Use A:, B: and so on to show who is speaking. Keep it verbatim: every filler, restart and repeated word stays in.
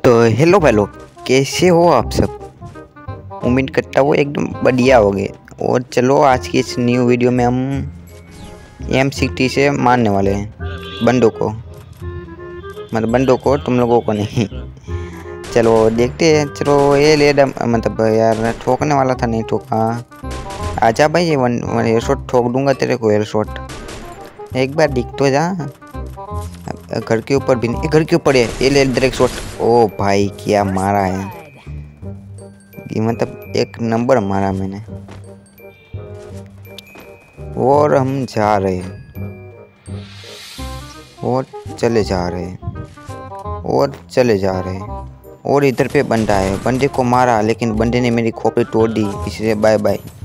A: तो हेलो भाई लोग, कैसे हो आप सब। उम्मीद करता हूँ एकदम बढ़िया हो गए। और चलो आज की इस न्यू वीडियो में हम एम सिक्सटी से मारने वाले हैं बंदों को, मतलब बंदों को, तुम लोगों को नहीं। चलो देखते हैं। चलो ये ले मतलब यार ठोकने वाला था, नहीं ठोका। आजा भाई, ये वन एयर शॉट ठोक दूंगा तेरे को। एयर शॉट एक बार दिख तो जा। घर के ऊपर भी नहीं, घर के ऊपर है। ये ले डायरेक्ट शॉट। ओ भाई क्या मारा है, ये मतलब एक नंबर मारा मैंने। और हम जा रहे हैं और चले जा रहे हैं और चले जा रहे हैं। और इधर पे बंदा है, बंदे को मारा लेकिन बंदे ने मेरी खोपड़ी तोड़ दी, इसलिए बाय बाय।